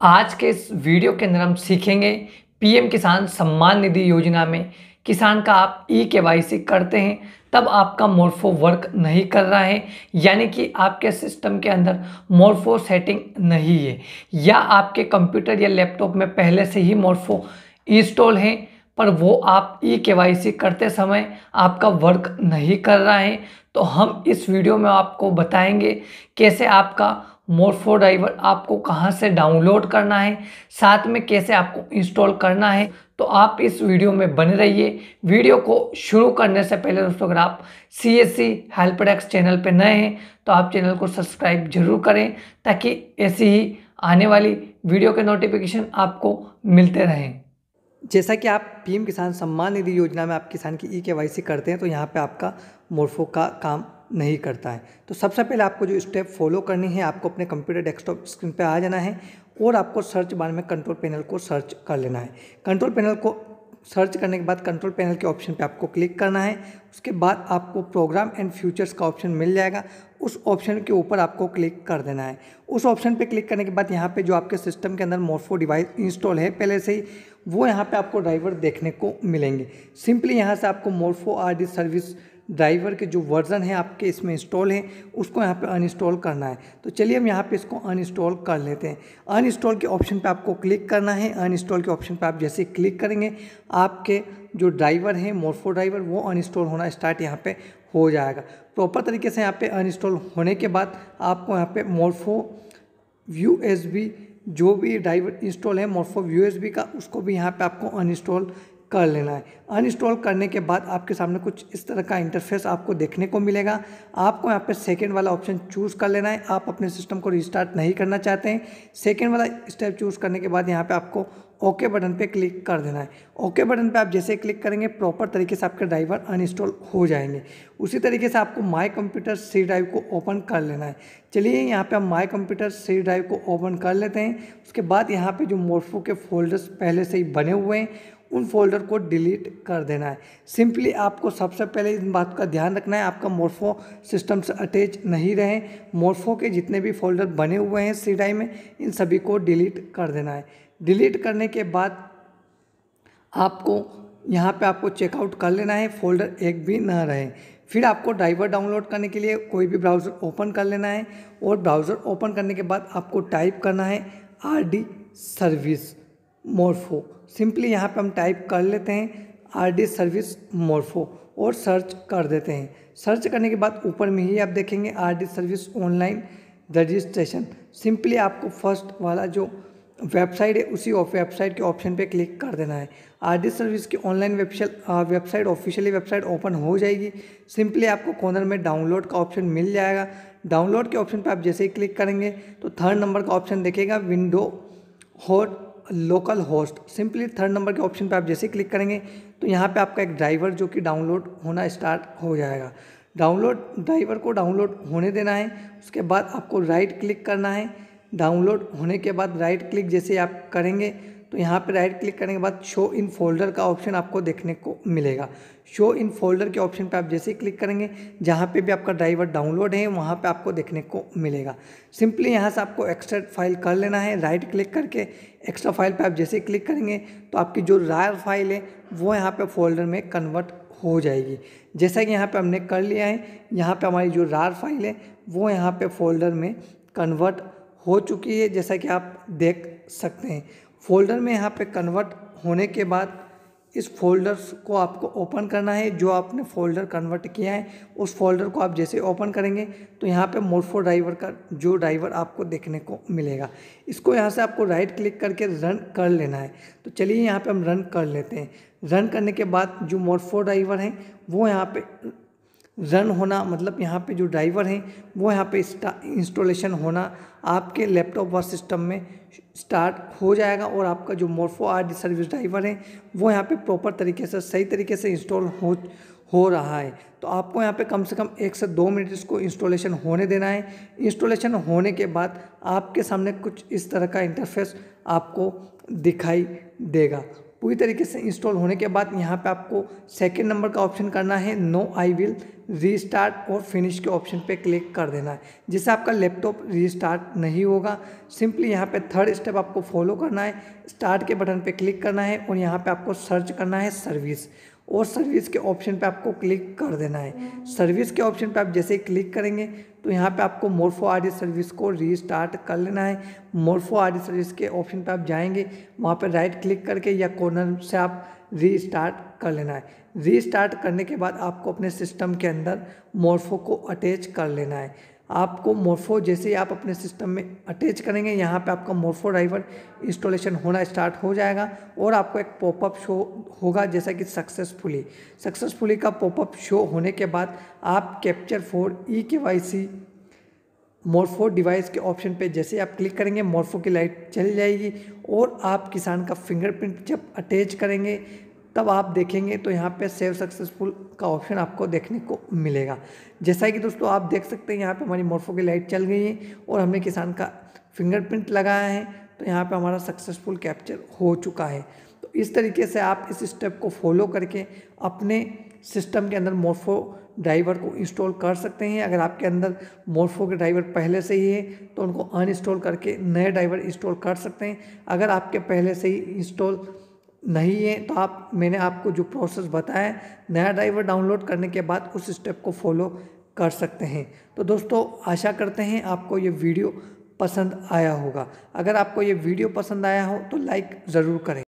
आज के इस वीडियो के अंदर हम सीखेंगे पीएम किसान सम्मान निधि योजना में किसान का आप ई-केवाईसी करते हैं तब आपका मोरफो वर्क नहीं कर रहा है, यानी कि आपके सिस्टम के अंदर मोरफो सेटिंग नहीं है या आपके कंप्यूटर या लैपटॉप में पहले से ही मोरफो इंस्टॉल है पर वो आप ई-केवाईसी करते समय आपका वर्क नहीं कर रहा है। तो हम इस वीडियो में आपको बताएंगे कैसे आपका मोरफो ड्राइवर आपको कहां से डाउनलोड करना है, साथ में कैसे आपको इंस्टॉल करना है। तो आप इस वीडियो में बने रहिए। वीडियो को शुरू करने से पहले दोस्तों, अगर आप CSC हेल्प डेस्क चैनल पर नए हैं तो आप चैनल को सब्सक्राइब जरूर करें ताकि ऐसी ही आने वाली वीडियो के नोटिफिकेशन आपको मिलते रहें। जैसा कि आप पीएम किसान सम्मान निधि योजना में आप किसान की ई-केवाईसी करते हैं तो यहाँ पे आपका मोरफो का काम नहीं करता है। तो सबसे पहले आपको जो स्टेप फॉलो करनी है, आपको अपने कंप्यूटर डेस्कटॉप स्क्रीन पे आ जाना है और आपको सर्च बार में कंट्रोल पैनल को सर्च कर लेना है। कंट्रोल पैनल को सर्च करने के बाद कंट्रोल पैनल के ऑप्शन पे आपको क्लिक करना है। उसके बाद आपको प्रोग्राम एंड फ्यूचर्स का ऑप्शन मिल जाएगा, उस ऑप्शन के ऊपर आपको क्लिक कर देना है। उस ऑप्शन पे क्लिक करने के बाद यहाँ पे जो आपके सिस्टम के अंदर मोरफो डिवाइस इंस्टॉल है पहले से ही, वो यहाँ पे आपको ड्राइवर देखने को मिलेंगे। सिंपली यहाँ से आपको मोरफो RD सर्विस ड्राइवर के जो वर्जन है आपके इसमें इंस्टॉल है उसको यहाँ पे अनइंस्टॉल करना है। तो चलिए हम यहाँ पे इसको अनइंस्टॉल कर लेते हैं। अनइंस्टॉल के ऑप्शन पे आपको क्लिक करना है। अनइंस्टॉल के ऑप्शन पे आप जैसे ही क्लिक करेंगे आपके जो ड्राइवर है मोरफो ड्राइवर वो अनइंस्टॉल होना स्टार्ट यहाँ पे हो जाएगा। प्रॉपर तरीके से यहाँ पे अनइंस्टॉल होने के बाद आपको यहाँ पे मोरफो USB जो भी ड्राइवर इंस्टॉल है मोरफो USB का, उसको भी यहाँ पे आपको अनइंस्टॉल कर लेना है। अनइंस्टॉल करने के बाद आपके सामने कुछ इस तरह का इंटरफेस आपको देखने को मिलेगा। आपको यहाँ पे सेकंड वाला ऑप्शन चूज़ कर लेना है। आप अपने सिस्टम को रिस्टार्ट नहीं करना चाहते हैं, सेकंड वाला स्टेप चूज़ करने के बाद यहाँ पे आपको ओके बटन पे क्लिक कर देना है। ओके बटन पे आप जैसे क्लिक करेंगे प्रॉपर तरीके से आपके ड्राइवर अनइंस्टॉल हो जाएंगे। उसी तरीके से आपको माय कंप्यूटर C ड्राइव को ओपन कर लेना है। चलिए यहाँ पे हम माय कंप्यूटर C ड्राइव को ओपन कर लेते हैं। उसके बाद यहाँ पे जो मोरफो के फोल्डर्स पहले से ही बने हुए हैं उन फोल्डर को डिलीट कर देना है। सिंपली आपको सबसे पहले इस बात का ध्यान रखना है आपका मोरफो सिस्टम से अटैच नहीं रहे। मोरफो के जितने भी फोल्डर बने हुए हैं C ड्राइव में इन सभी को डिलीट कर देना है। डिलीट करने के बाद आपको यहाँ पे आपको चेकआउट कर लेना है, फोल्डर एक भी ना रहे। फिर आपको ड्राइवर डाउनलोड करने के लिए कोई भी ब्राउज़र ओपन कर लेना है और ब्राउज़र ओपन करने के बाद आपको टाइप करना है RD सर्विस मोरफो। सिंपली यहाँ पे हम टाइप कर लेते हैं RD सर्विस मोरफो और सर्च कर देते हैं। सर्च करने के बाद ऊपर में ही आप देखेंगे RD service online registration. Simply आपको फर्स्ट वाला जो वेबसाइट है उसी वेबसाइट के ऑप्शन पे क्लिक कर देना है। RD सर्विस की online website officially website open हो जाएगी। सिंपली आपको कॉर्नर में डाउनलोड का ऑप्शन मिल जाएगा। डाउनलोड के ऑप्शन पे आप जैसे ही क्लिक करेंगे तो थर्ड नंबर का ऑप्शन देखेगा window hot local host. Simply third number के ऑप्शन पे आप जैसे क्लिक करेंगे तो यहाँ पे आपका एक ड्राइवर जो कि डाउनलोड होना स्टार्ट हो जाएगा। ड्राइवर को डाउनलोड होने देना है। उसके बाद आपको राइट क्लिक करना है। डाउनलोड होने के बाद राइट क्लिक जैसे आप करेंगे तो यहाँ पे राइट क्लिक करने के बाद शो इन फोल्डर का ऑप्शन आपको देखने को मिलेगा। शो इन फोल्डर के ऑप्शन पे आप जैसे ही क्लिक करेंगे जहाँ पे भी आपका ड्राइवर डाउनलोड है वहाँ पे आपको देखने को मिलेगा। सिंपली यहाँ से आपको एक्सट्रैक्ट फाइल कर लेना है। राइट क्लिक करके एक्स्ट्रा फाइल पे आप जैसे ही क्लिक करेंगे तो आपकी जो रार फाइल है वो यहाँ पे फोल्डर में कन्वर्ट हो जाएगी। जैसा कि यहाँ पे हमने कर लिया है, यहाँ पे हमारी जो रार फाइल है वो यहाँ पे फोल्डर में कन्वर्ट हो चुकी है। जैसा कि आप देख सकते हैं फोल्डर में यहाँ पे कन्वर्ट होने के बाद इस फोल्डर्स को आपको ओपन करना है। जो आपने फोल्डर कन्वर्ट किया है उस फोल्डर को आप जैसे ओपन करेंगे तो यहाँ पे मोरफो ड्राइवर का जो ड्राइवर आपको देखने को मिलेगा। इसको यहाँ से आपको राइट क्लिक करके रन कर लेना है। तो चलिए यहाँ पे हम रन कर लेते हैं। रन करने के बाद जो मोरफो ड्राइवर हैं वो यहाँ पे रन होना, मतलब यहाँ पे जो ड्राइवर हैं वो यहाँ पे इंस्टॉलेशन होना आपके लैपटॉप व सिस्टम में स्टार्ट हो जाएगा और आपका जो मोरफो RD सर्विस ड्राइवर है वो यहाँ पे प्रॉपर तरीके से सही तरीके से इंस्टॉल हो रहा है। तो आपको यहाँ पे कम से कम 1 से 2 मिनट इसको इंस्टॉलेशन होने देना है। इंस्टॉलेशन होने के बाद आपके सामने कुछ इस तरह का इंटरफेस आपको दिखाई देगा। पूरी तरीके से इंस्टॉल होने के बाद यहाँ पे आपको सेकंड नंबर का ऑप्शन करना है नो आई विल रीस्टार्ट और फिनिश के ऑप्शन पे क्लिक कर देना है, जिससे आपका लैपटॉप रीस्टार्ट नहीं होगा। सिंपली यहाँ पे थर्ड स्टेप आपको फॉलो करना है, स्टार्ट के बटन पे क्लिक करना है और यहाँ पे आपको सर्च करना है सर्विस, और सर्विस के ऑप्शन पे आपको क्लिक कर देना है। सर्विस के ऑप्शन पे आप जैसे ही क्लिक करेंगे तो यहाँ पे आपको मोरफो आरडी सर्विस को रीस्टार्ट कर लेना है। मोरफो आरडी सर्विस के ऑप्शन पे आप जाएंगे, वहाँ पे राइट क्लिक करके या कॉर्नर से आप रीस्टार्ट कर लेना है। रीस्टार्ट करने के बाद आपको अपने सिस्टम के अंदर मोरफो को अटैच कर लेना है। आपको मोरफो जैसे ही आप अपने सिस्टम में अटैच करेंगे, यहाँ पे आपका मोरफो ड्राइवर इंस्टॉलेशन होना स्टार्ट हो जाएगा और आपको एक पॉपअप शो होगा जैसा कि सक्सेसफुली का पॉपअप शो होने के बाद आप capture for eKYC Morpho device के ऑप्शन पे जैसे आप क्लिक करेंगे मोरफो की लाइट चल जाएगी और आप किसान का फिंगरप्रिंट जब अटैच करेंगे तब आप देखेंगे तो यहाँ पे सेव सक्सेसफुल का ऑप्शन आपको देखने को मिलेगा। जैसा कि दोस्तों आप देख सकते हैं यहाँ पे हमारी मोरफो की लाइट चल गई है और हमने किसान का फिंगरप्रिंट लगाया है, तो यहाँ पे हमारा सक्सेसफुल कैप्चर हो चुका है। तो इस तरीके से आप इस स्टेप को फॉलो करके अपने सिस्टम के अंदर मोरफो ड्राइवर को इंस्टॉल कर सकते हैं। अगर आपके अंदर मोरफो के ड्राइवर पहले से ही है तो उनको अनइंस्टॉल करके नए ड्राइवर इंस्टॉल कर सकते हैं। अगर आपके पहले से ही इंस्टॉल नहीं है तो मैंने आपको जो प्रोसेस बताया नया ड्राइवर डाउनलोड करने के बाद उस स्टेप को फॉलो कर सकते हैं। तो दोस्तों आशा करते हैं आपको ये वीडियो पसंद आया होगा। अगर आपको ये वीडियो पसंद आया हो तो लाइक ज़रूर करें।